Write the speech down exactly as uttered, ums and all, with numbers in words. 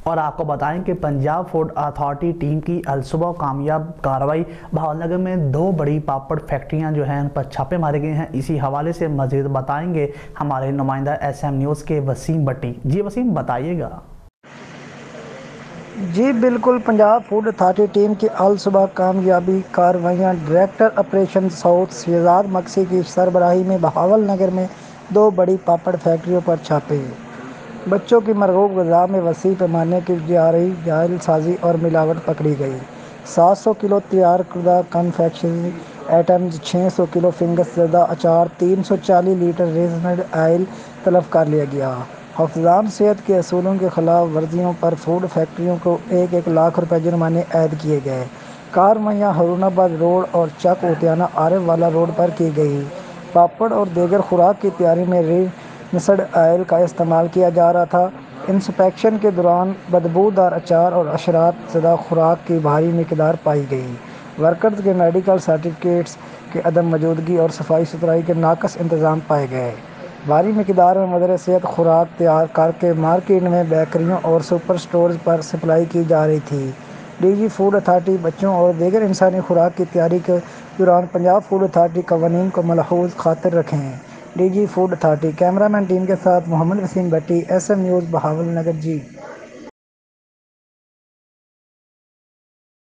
اور آپ کو بتائیں کہ پنجاب فوڈ اتھارٹی ٹیم کی الصبح کامیاب کارروائی بھاول نگر میں دو بڑی پاپڑ فیکٹریاں جو ہیں ان پر چھاپے مارے گئے ہیں۔ اسی حوالے سے مزید بتائیں گے ہمارے نمائندہ ایس ایم نیوز کے وسیم بٹی۔ جی وسیم بتائیے گا۔ جی بالکل، پنجاب فوڈ اتھارٹی ٹیم کی الصبح کامیابی کارروائیاں۔ Director operation south Shahzad Maksi کی سربراہی میں بہاول نگر میں دو بڑی پاپڑ فیکٹریوں پر چھاپے۔ بچوں کی مرغوب غذا میں وسیع پیمانے کی جعلی جعل سازی اور ملاوٹ پکڑی گئی۔ سات سو کلو تیار کردہ کنفیکشنری آئٹمز، چھ سو کلو فنگس زدہ اچار، تین سو چالیس لیٹر ریزنڈ آئل تلف کر لیا گیا۔ حفظان صحت کے اصولوں کی خلاف ورزیوں پر فوڈ فیکٹریوں کو ایک ایک لاکھ روپے جرمانے عائد کیے گئے۔ کارروائیاں ہارون آباد روڈ اور چک اوتیانہ عارف والا روڈ پر کی گئیں۔ پاپڑ اور دیگر خوراک کی تیاری میں رینسڈ آئل کا استعمال کیا جا رہا تھا۔ انسپیکشن کے دوران بدبودار اچار اور حشرات زدہ خوراک کی بھاری مقدار پائی گئی۔ ورکرز کے میڈیکل سرٹیفکیٹس کی عدم موجودگی اور صفائی ستھرائی کے ناقص انتظام پائے گئے۔ بھاری مقدار میں مدر صحت خوراک تیار کرکے مارکیٹ میں بیکریوں اور سپر اسٹورز پر سپلائی کی جا رہی تھی۔ ڈی جی فوڈ اتھارٹی بچوں اور دیگر انسانی خوراک کی تیاری کے دوران پنجاب فوڈ اتھارٹی قوانین کو ملحوظ خاطر رکھیں۔ D G food authority cameraman team کے ساتھ Muhammad Waseem Bhatti, S M News, Bahawalnagar. جی